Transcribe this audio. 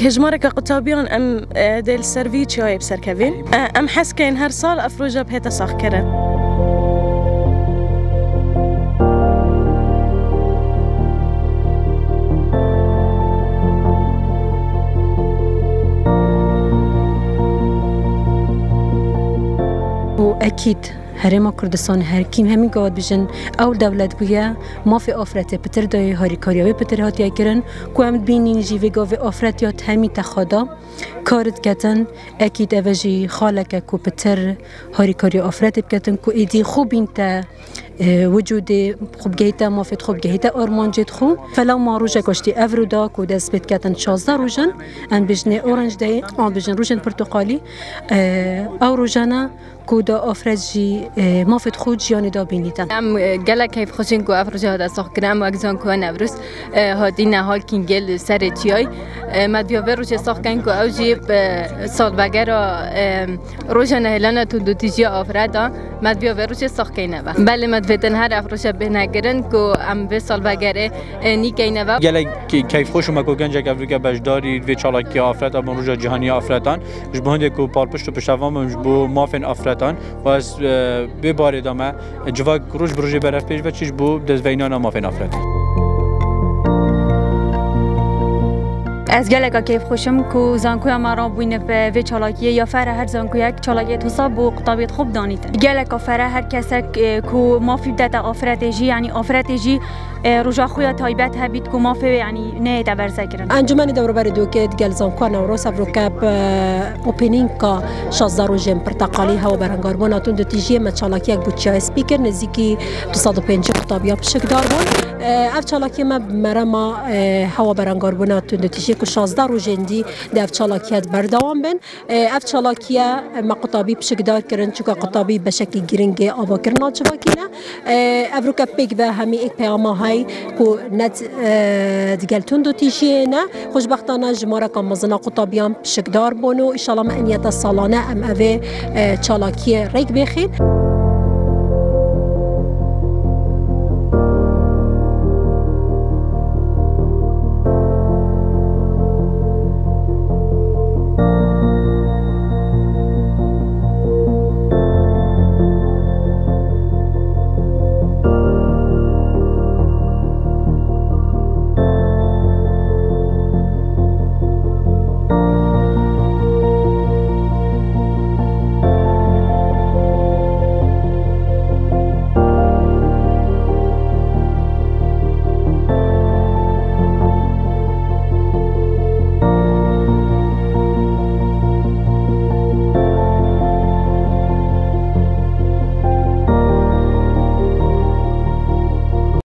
هجمارك قطابيان ام دل سرویچ یا بسر کوین ام حس کن هر سال افروجا بهت ساخ کرن و اكيد هرما كردستان هر كيم همين قاد بجن او دولت بويا ما في افرت بتر داي هاري كارياوي بتر هاتيا كرن كو هم بينين جيوي قاوي افرتيات همي تخادا كارد كتن اكيد اوجي خالك كو بتر هاري كاريا افرت بكتن كو ايدي خوب انت وجود خوب جهتا ما في خوب جهتا ارمان جد خو فلو ما روجا كشتي افرودا كو دس بيت كتن 16 روجن ان بجني اورنج داي ان بجن روجن برتقالي او روجانا كودا افرجي ما في خود جياني دا بينيتن ام گلا كيف خوشين كو افرجي هذا ساخ كرام واگزان كو نبرس هادينا حال كينجل سرتياي مديا وروج ساخ كان كو اوجي سال بغيرا روجنا هلنا تو دوتيجيا افرادا مديا وروج ساخ كينوا بله مدفتن هر افرجا بنگرن كو ام به سال بغيره ني كينوا گلا كيف خوش ما كو گنج افریقا بجداري و چالاکی افراد ام روج جهانی افرادان جبهند كو پالپشت پشتوام جبو مافن افراد و از به بار ادامه جواب روز بروژه برف پیش و چیز بو دزوینان ما فن افراد از گلگا کیف خوشم کو زانکویا مرا بوینه به چالاکیه یا فر هر زانکویا چالاکیه حساب و قطابیت خوب دانیتن گلگا فر هر کسک کو مافی دت آفرتجی یعنی آفرتجی روجا خویا تایبت هبید کو مافی یعنی نه تبرزه کردن انجمن دور بر دوکت گل زانکویا نوروس افروکاب اوپنینگ کا 16 روزم پرتقالی هوا برانگاربونا تون دتیجی ما چالاکیه بوچا اسپیکر نزدیکی 250 قطابیا بشکدار بود اف چالاکیه ما مرما هوا برانگاربونا تون دتیجی 16 روزندی دف چالاکیت بردوام بن اف چالاکیه مقطابی بشکدار کردن چون قطابی به شکل گرینگ آوا کردن چواکینا افروکا پیک به همی یک پیام های کو نت دگلتون دو تیجینا خوشبختانه جماره کام مزنا قطابیام بشکدار بونو ان شاء الله معنیت سالانه ام اوه چالاکیه ریک بخیر